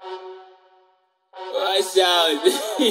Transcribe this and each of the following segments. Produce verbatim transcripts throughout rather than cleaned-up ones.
Watch out.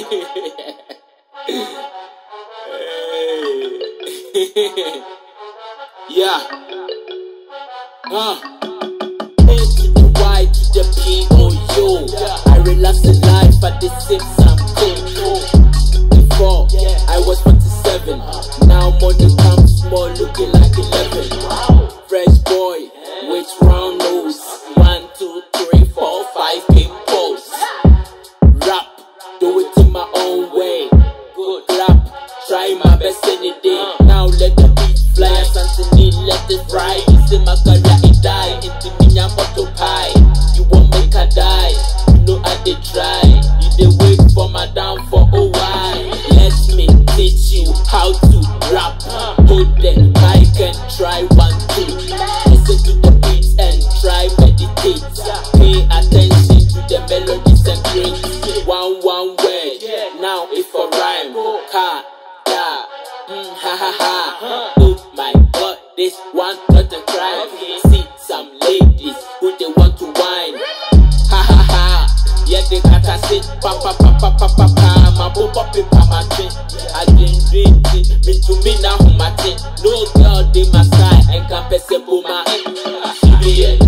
Yeah. Huh. A to the Y to the P O U. I relax in life at the sip some cold. Before I was forty-seven, now money comes small, looking like eleven. Fresh boy with round nose. One, two, three, four, five pimples. Rap, do it in my own way. Good rap, try my best any day. Now let the beat fly, something let it fry. It's in my career, it die. Into me, I'm bottle pie. You won't make a die. You know I did try. You did wait for my downfall. Oh why? Let me teach you how to rap. Hold the mic and try one two. Listen to the beats and try meditate. Pay attention to the melodies and grains. One one word. Now if a rhyme. Ha da. Mm, ha ha ha. Oh my God, this one not a crime. See some ladies who they want to whine. Ha ha ha. Yeah, they gotta sit. Pa pa pa pa pa pa pa. My pop up in my chin. I didn't drink it. Me to me now, my chin. No girl, they my side. I can't pass a boomer. She be